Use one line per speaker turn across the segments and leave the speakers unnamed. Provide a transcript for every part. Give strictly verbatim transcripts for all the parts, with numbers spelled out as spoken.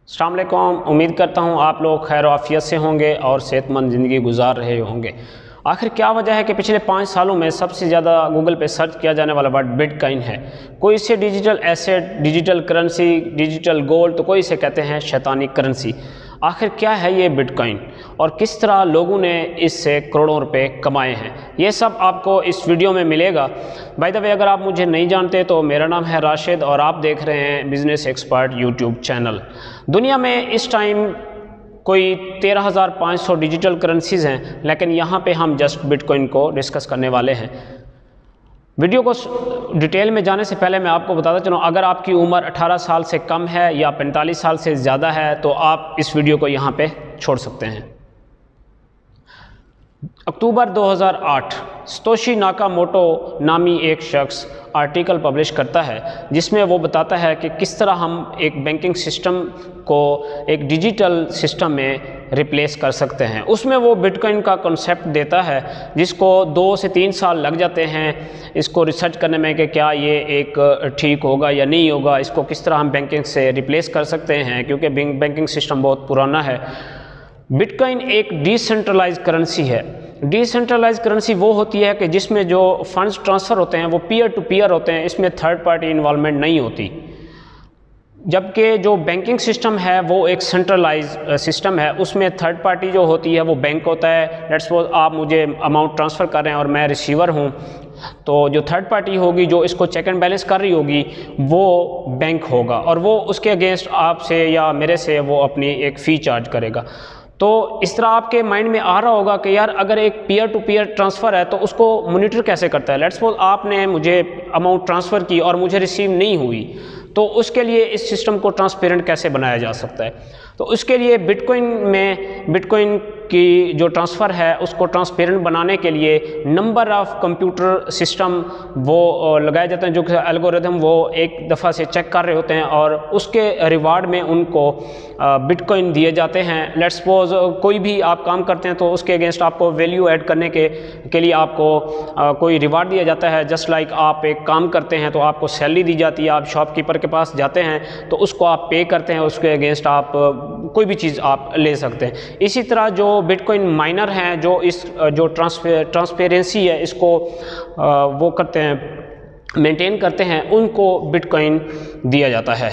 अस्सलाम वालेकुम। उम्मीद करता हूँ आप लोग खैर आफियत से होंगे और सेहतमंद ज़िंदगी गुजार रहे होंगे। आखिर क्या वजह है कि पिछले पाँच सालों में सबसे ज़्यादा गूगल पे सर्च किया जाने वाला वर्ड बिटकॉइन है। कोई इसे digital asset, digital currency, digital gold, तो कोई इसे कहते हैं शैतानी करेंसी। आखिर क्या है ये बिटकॉइन और किस तरह लोगों ने इससे करोड़ों रुपए कमाए हैं, ये सब आपको इस वीडियो में मिलेगा। बाय द वे, अगर आप मुझे नहीं जानते तो मेरा नाम है राशिद और आप देख रहे हैं बिजनेस एक्सपर्ट यूट्यूब चैनल। दुनिया में इस टाइम कोई तेरह हज़ार पाँच सौ डिजिटल करेंसीज हैं, लेकिन यहाँ पे हम जस्ट बिटकॉइन को डिस्कस करने वाले हैं। वीडियो को डिटेल में जाने से पहले मैं आपको बताता चलूँ, अगर आपकी उम्र अठारह साल से कम है या पैंतालीस साल से ज़्यादा है तो आप इस वीडियो को यहाँ पे छोड़ सकते हैं। अक्टूबर दो हज़ार आठ सतोशी नाकामोटो नामी एक शख्स आर्टिकल पब्लिश करता है जिसमें वो बताता है कि किस तरह हम एक बैंकिंग सिस्टम को एक डिजिटल सिस्टम में रिप्लेस कर सकते हैं। उसमें वो बिटकॉइन का कॉन्सेप्ट देता है जिसको दो से तीन साल लग जाते हैं इसको रिसर्च करने में कि क्या ये एक ठीक होगा या नहीं होगा, इसको किस तरह हम बैंकिंग से रिप्लेस कर सकते हैं, क्योंकि बैंकिंग सिस्टम बहुत पुराना है। बिटकॉइन एक डिसेंट्रलाइज करेंसी है। डिसेंट्रलाइज करेंसी वो होती है कि जिसमें जो फंड्स ट्रांसफ़र होते हैं वो पीयर टू पीयर होते हैं, इसमें थर्ड पार्टी इन्वॉल्वमेंट नहीं होती। जबकि जो बैंकिंग सिस्टम है वो एक सेंट्रलाइज सिस्टम है, उसमें थर्ड पार्टी जो होती है वो बैंक होता है। लेट्स सपोज आप मुझे अमाउंट ट्रांसफ़र कर रहे हैं और मैं रिसीवर हूँ, तो जो थर्ड पार्टी होगी जो इसको चेक एंड बैलेंस कर रही होगी वो बैंक होगा और वो उसके अगेंस्ट आपसे या मेरे से वो अपनी एक फ़ी चार्ज करेगा। तो इस तरह आपके माइंड में आ रहा होगा कि यार अगर एक पीयर टू पीयर ट्रांसफ़र है तो उसको मॉनिटर कैसे करता है। लेट्स सपोज आपने मुझे अमाउंट ट्रांसफ़र की और मुझे रिसीव नहीं हुई, तो उसके लिए इस सिस्टम को ट्रांसपेरेंट कैसे बनाया जा सकता है। तो उसके लिए बिटकॉइन में बिटकॉइन की जो ट्रांसफ़र है उसको ट्रांसपेरेंट बनाने के लिए नंबर ऑफ़ कंप्यूटर सिस्टम वो लगाए जाते हैं, जो कि एल्गोरिथम वो एक दफ़ा से चेक कर रहे होते हैं और उसके रिवार्ड में उनको बिटकॉइन दिए जाते हैं। लेट्स सपोज कोई भी आप काम करते हैं तो उसके अगेंस्ट आपको वैल्यू ऐड करने के के लिए आपको आ, कोई रिवार्ड दिया जाता है। जस्ट लाइक आप एक काम करते हैं तो आपको सैलरी दी जाती है, आप शॉपकीपर के पास जाते हैं तो उसको आप पे करते हैं, उसके अगेंस्ट आप कोई भी चीज़ आप ले सकते हैं। इसी तरह जो बिटकॉइन माइनर हैं जो इस जो ट्रांसपे ट्रांसपेरेंसी है इसको आ, वो करते हैं, मेंटेन करते हैं, उनको बिटकॉइन दिया जाता है।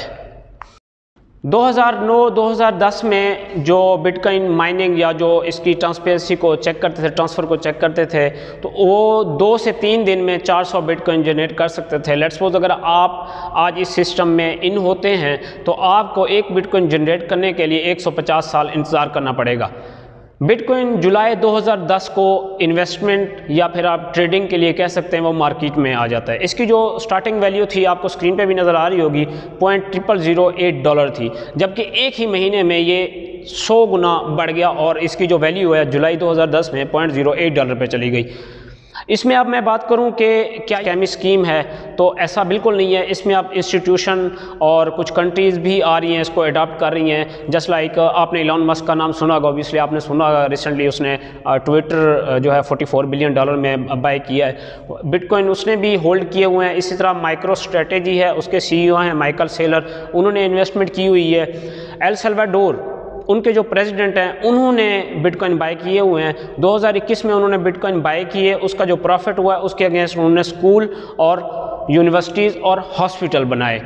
दो हज़ार नौ दो हज़ार दस में जो बिटकॉइन माइनिंग या जो इसकी ट्रांसपेरेंसी को चेक करते थे, ट्रांसफ़र को चेक करते थे, तो वो दो से तीन दिन में चार सौ बिटकॉइन जनरेट कर सकते थे। लेट्स सपोज अगर आप आज इस सिस्टम में इन होते हैं तो आपको एक बिटकॉइन जनरेट करने के लिए एक सौ पचास साल इंतज़ार करना पड़ेगा। बिटकॉइन जुलाई दो हज़ार दस को इन्वेस्टमेंट या फिर आप ट्रेडिंग के लिए कह सकते हैं वो मार्केट में आ जाता है। इसकी जो स्टार्टिंग वैल्यू थी आपको स्क्रीन पे भी नज़र आ रही होगी, point triple zero eight dollar थी, जबकि एक ही महीने में ये सौ गुना बढ़ गया और इसकी जो वैल्यू है जुलाई दो हज़ार दस में पॉइंट ज़ीरो एट डॉलर पे चली गई। इसमें अब मैं बात करूं कि क्या कैमी स्कीम है, तो ऐसा बिल्कुल नहीं है। इसमें अब इंस्टीट्यूशन और कुछ कंट्रीज़ भी आ रही हैं, इसको अडॉप्ट कर रही हैं। जस्ट लाइक आपने इलॉन मस्क का नाम सुना होगा, ऑब्वियसली आपने सुना होगा, रिसेंटली उसने ट्विटर जो है चौवालीस बिलियन डॉलर में बाय किया है। बिटकॉइन उसने भी होल्ड किए हुए हैं। इसी तरह माइक्रो स्ट्रेटेजी है, उसके सीईओ हैं माइकल सेलर, उन्होंने इन्वेस्टमेंट की हुई है। एल सल्वाडोर उनके जो प्रेसिडेंट हैं उन्होंने बिटकॉइन बाय किए हुए हैं। दो हज़ार इक्कीस में उन्होंने बिटकॉइन बाय किए, उसका जो प्रॉफिट हुआ है उसके अगेंस्ट उन्होंने स्कूल और यूनिवर्सिटीज़ और हॉस्पिटल बनाए।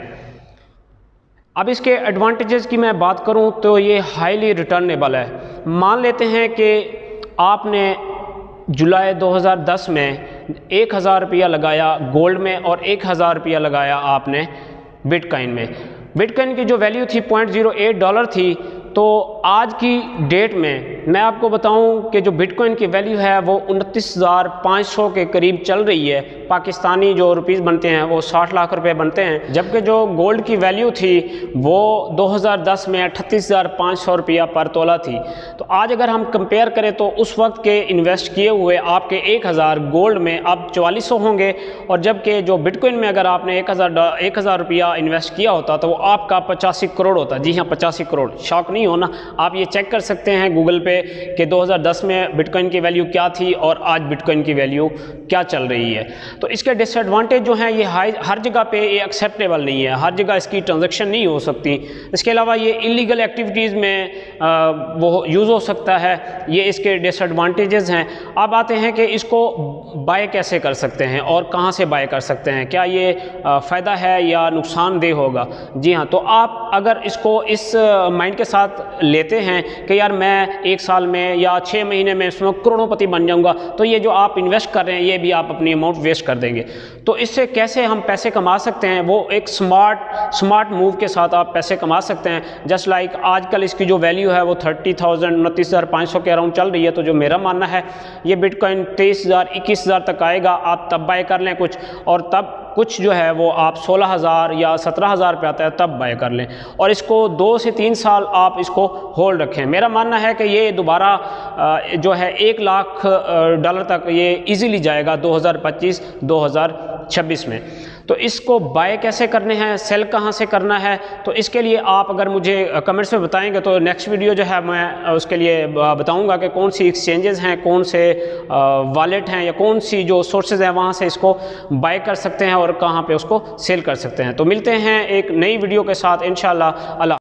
अब इसके एडवांटेजेस की मैं बात करूं तो ये हाईली रिटर्नेबल है। मान लेते हैं कि आपने जुलाई दो हज़ार दस में एक हज़ार रुपया लगाया गोल्ड में और एक हज़ार रुपया लगाया आपने बिटकॉइन में। बिटकॉइन की जो वैल्यू थी पॉइंट ज़ीरो एट डॉलर थी, तो आज की डेट में मैं आपको बताऊं कि जो बिटकॉइन की वैल्यू है वो उनतीस हज़ार पाँच सौ के करीब चल रही है। पाकिस्तानी जो रुपीस बनते हैं वो साठ लाख रुपए बनते हैं, जबकि जो गोल्ड की वैल्यू थी वो दो हज़ार दस में अड़तीस हज़ार पाँच सौ रुपया पर तोला थी। तो आज अगर हम कंपेयर करें तो उस वक्त के इन्वेस्ट किए हुए आपके एक हज़ार गोल्ड में अब चवालीस सौ होंगे, और जबकि जो बिटकॉइन में अगर आपने एक हज़ार एक हज़ार रुपया इन्वेस्ट किया होता तो वो आपका पचासी करोड़ होता। जी हाँ, पचासी करोड़। शॉक नहीं होना, आप ये चेक कर सकते हैं गूगल पे पे कि दो हज़ार दस में बिटकॉइन की वैल्यू क्या थी और आज बिटकॉइन की वैल्यू क्या चल रही है। तो इसके डिसएडवांटेज जो हैं ये हाई हर जगह पे ये एक्सेप्टेबल नहीं है, हर जगह इसकी ट्रांजैक्शन नहीं हो सकती। इसके अलावा ये इलीगल एक्टिविटीज़ में आ, वो यूज़ हो सकता है, ये इसके डिसएडवांटेजेस हैं। अब आते हैं कि इसको बाय कैसे कर सकते हैं और कहाँ से बाय कर सकते हैं, क्या ये फ़ायदा है या नुकसानदेह होगा। जी हाँ, तो आप अगर इसको इस माइंड के साथ लेते हैं कि यार मैं एक साल में या छः महीने में इसमें करोड़ोंपति बन जाऊंगा, तो ये जो आप इन्वेस्ट कर रहे हैं ये भी आप अपनी अमाउंट वेस्ट कर देंगे। तो इससे कैसे हम पैसे कमा सकते हैं, वो एक स्मार्ट स्मार्ट मूव के साथ आप पैसे कमा सकते हैं। जस्ट लाइक आजकल इसकी जो वैल्यू है वो थर्टी थाउजेंड उनतीस हज़ार पाँच सौ के अराउंड चल रही है। तो जो मेरा मानना है ये बिटकॉइन तेईस हज़ार इक्कीस हज़ार तक आएगा, आप तब बाय कर लें कुछ, और तब कुछ जो है वो आप सोलह हज़ार या सत्रह हज़ार पे आता है तब बाय कर लें, और इसको दो से तीन साल आप इसको होल्ड रखें। मेरा मानना है कि ये दोबारा जो है एक लाख डॉलर तक ये इजीली जाएगा दो हज़ार पच्चीस दो हज़ार छब्बीस में। तो इसको बाय कैसे करने हैं, सेल कहाँ से करना है, तो इसके लिए आप अगर मुझे कमेंट्स में बताएंगे तो नेक्स्ट वीडियो जो है मैं उसके लिए बताऊंगा कि कौन सी एक्सचेंजेस हैं, कौन से वॉलेट हैं या कौन सी जो सोर्सेज हैं वहाँ से इसको बाय कर सकते हैं और कहाँ पे उसको सेल कर सकते हैं। तो मिलते हैं एक नई वीडियो के साथ इंशाल्लाह। अल्लाह।